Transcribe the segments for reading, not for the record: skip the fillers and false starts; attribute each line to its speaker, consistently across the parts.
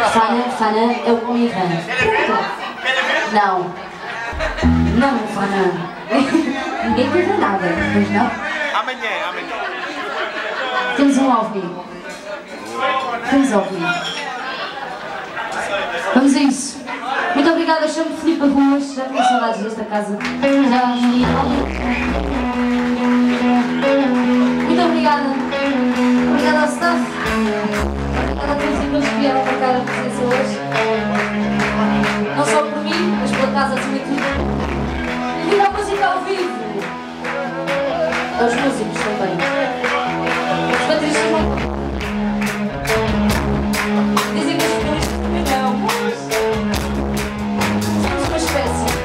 Speaker 1: Fana é o homem-rã. Não. Não, Fana. Ninguém teve nada, mas não.
Speaker 2: Amanhã.
Speaker 1: Temos um OVNI. Vamos a isso. Muito obrigada, chamo-me Filipe Ruas. Já tenho saudades desta casa. Muito obrigada. Obrigada ao staff. Obrigada a todos aqueles que vieram para cá a presença hoje. Não só por mim, mas pela casa acima de tudo. Devido à música ao vivo. Aos músicos também. Os bateristas não. Dizem que os bateristas também não. Somos uma espécie.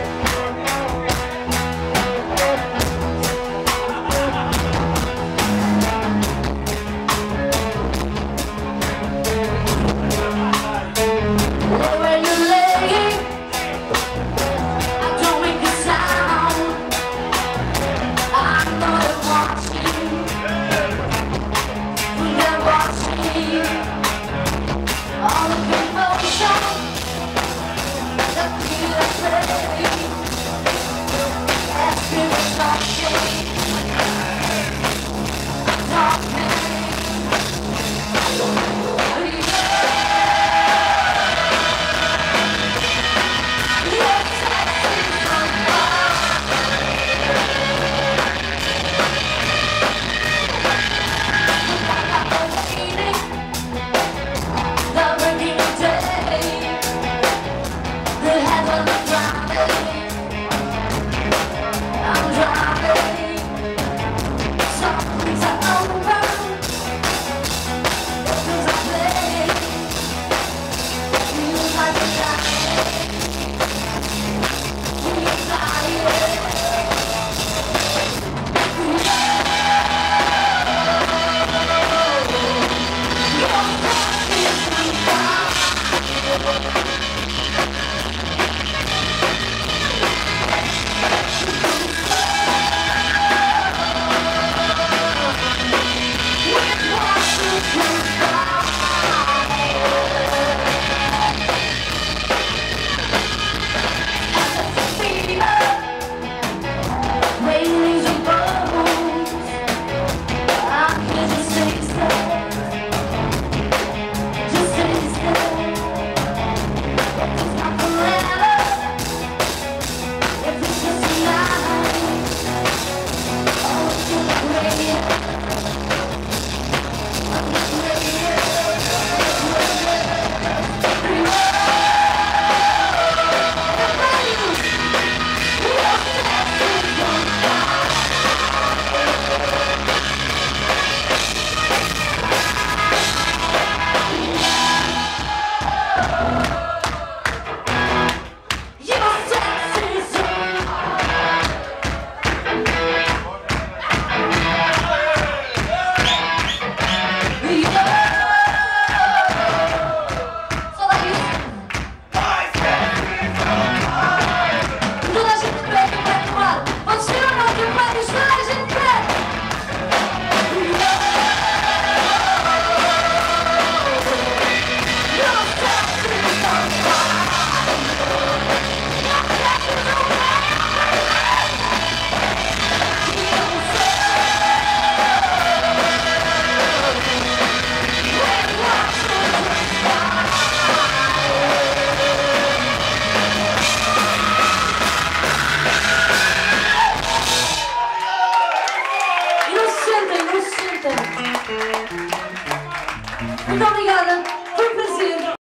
Speaker 1: Muito obrigada, foi um prazer.